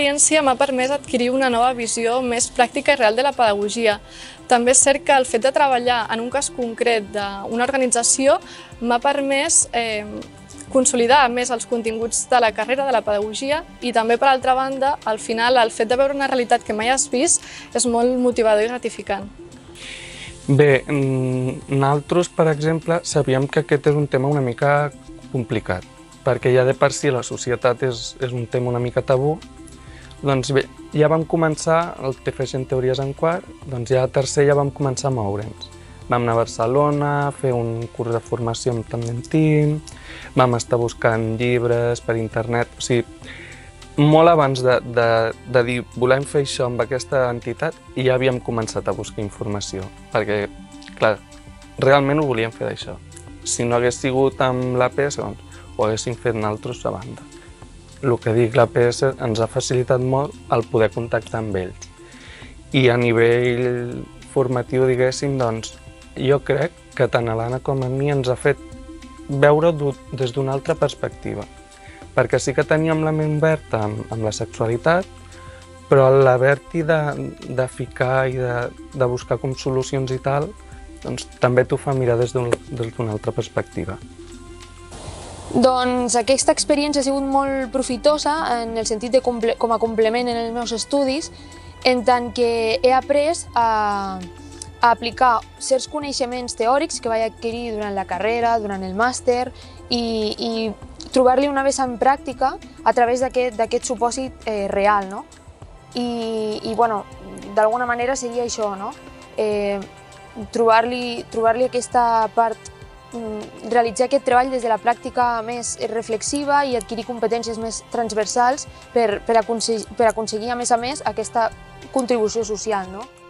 experiència m'ha permès adquirir una nova visió més pràctica i real de la pedagogia. També és cert que el fet de treballar en un cas concret d'una organització m'ha permès consolidar més els continguts de la carrera de la pedagogia i també, per altra banda, al final, el fet de veure una realitat que mai has vist és molt motivador i gratificant. Bé, nosaltres, per exemple, sabíem que aquest és un tema una mica complicat, perquè ja de per si la societat és un tema una mica tabú. Doncs bé, ja vam començar, el TFG en teories en quart, doncs ja a tercer ja vam començar a moure'ns. Vam anar a Barcelona, a fer un curs de formació amb Tandem Team, vam estar buscant llibres per internet, o sigui, molt abans de dir volem fer això amb aquesta entitat i ja havíem començat a buscar informació, perquè, clar, realment ho volíem fer d'això. Si no hagués sigut amb l'APS, doncs ho haguéssim fet nosaltres a banda. El que dic, l'APS ens ha facilitat molt el poder contactar amb ells. I a nivell formatiu, diguéssim, doncs, jo crec que tant a l'Anna com a mi ens ha fet veure-ho des d'una altra perspectiva. Perquè sí que teníem la ment oberta amb la sexualitat, però l'haver-t'hi de ficar i de buscar com solucions i tal, doncs també t'ho fa mirar des d'una altra perspectiva. Doncs aquesta experiència ha sigut molt profitosa en el sentit de com a complement en els meus estudis, en tant que he après a aplicar certs coneixements teòrics que vaig adquirir durant la carrera, durant el màster, i trobar-li una vessant pràctica a través d'aquest supòsit real, no? I bueno, d'alguna manera seria això, no? Trobar-li aquesta part, realitzar aquest treball des de la pràctica més reflexiva i adquirir competències més transversals per aconseguir, a més, aquesta contribució social, no?